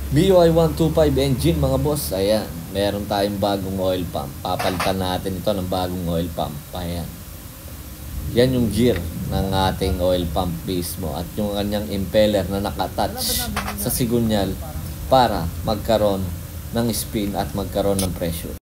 BUI 125 engine mga boss. Ayan, meron tayong bagong oil pump. Papalitan natin ito ng bagong oil pump. Ayan. Yan yung gear ng ating oil pump mismo at yung kanyang impeller na nakatouch sa sigunyal para magkaroon ng spin at magkaroon ng pressure.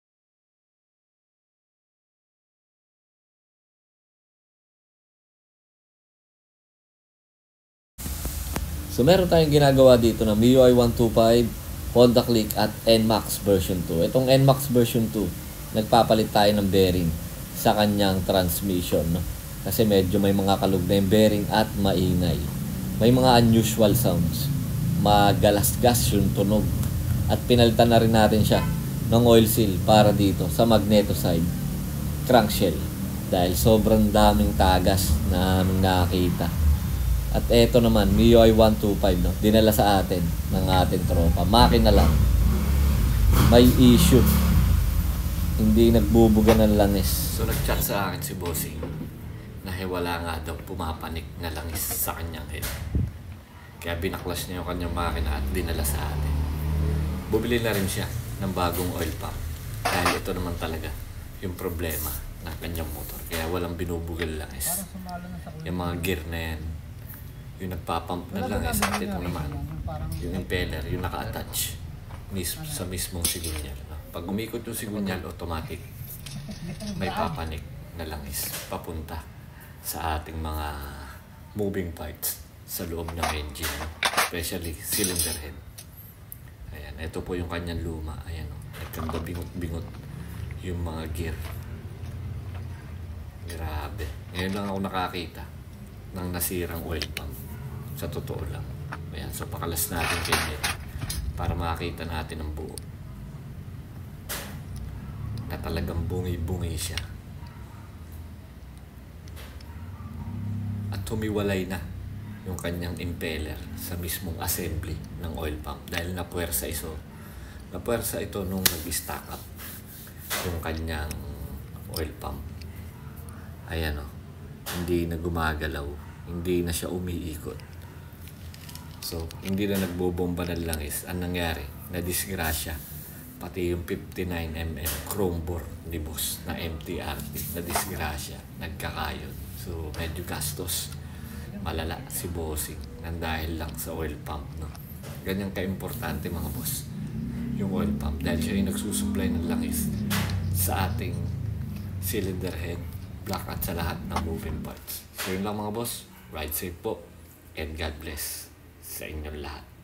So meron tayong ginagawa dito ng MIUI 125, Honda Click at NMAX version 2. Itong NMAX version 2, nagpapalit tayo ng bearing sa kanyang transmission. No? Kasi medyo may mga kalug na yung bearing at maingay. May mga unusual sounds. Magalasgas yung tunog. At pinalitan na rin natin siya ng oil seal para dito sa magneto side crankshell. Dahil sobrang daming tagas na aming nakakita. At eto naman, MIUI 125, no? Dinala sa atin ng ating tropa. Makina lang. May issue. Hindi nagbubuga ng langis. So nag-chat sa akin si Bossing na wala nga daw pumapanik na langis sa kanyang head. Kaya binaklas niya yung kanyang makina at dinala sa atin. Bumili na rin siya ng bagong oil pump. Dahil ito naman talaga yung problema ng kanyang motor. Kaya walang binubugal langis. Yung mga gear na yan, yung nagpapump na langis at ito naman, yung impeller, yung naka-attach sa mismong sigunyal. Pag umikot yung sigunyal, automatic may papanik na langis papunta sa ating mga moving parts sa loob ng engine, especially cylinder head. Ayan, ito po yung kanyang luma. Ayan, nagkanda bingot-bingot yung mga gear. Grabe. Ngayon lang ako nakakita ng nasirang oil pump. Sa totoo lang. Ayan, so pakalas natin kay Ned para makita natin ang buo. Na talagang bungi-bungi siya. At humiwalay na yung kanyang impeller sa mismong assembly ng oil pump dahil napuwersa ito nung nag-stack up yung kanyang oil pump. Ayan o, hindi na gumagalaw, hindi na siya umiikot. So, hindi na nagbobomba ng langis. Ang nangyari, na-disgrasya. Pati yung 59mm chrome bore ni boss na MTRT, na-disgrasya, nagkakayod. So, medyo gastos. Malala si Bossing nang dahil lang sa oil pump. No? Ganyan ka-importante mga boss, yung oil pump. Dahil siya yung nagsusupply ng langis sa ating cylinder head, block at sa lahat ng moving parts. So, yun lang mga boss. Ride safe po and God bless sa inyong lahat.